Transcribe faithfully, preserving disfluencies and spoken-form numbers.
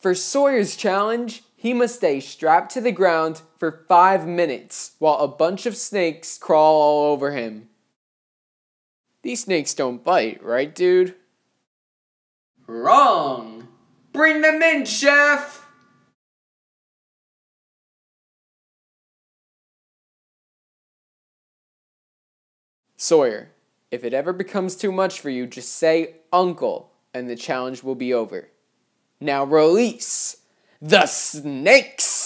For Sawyer's challenge, he must stay strapped to the ground for five minutes while a bunch of snakes crawl all over him. These snakes don't bite, right, dude? Wrong! Bring them in, chef! Sawyer, if it ever becomes too much for you, just say uncle, and the challenge will be over. Now release the snakes!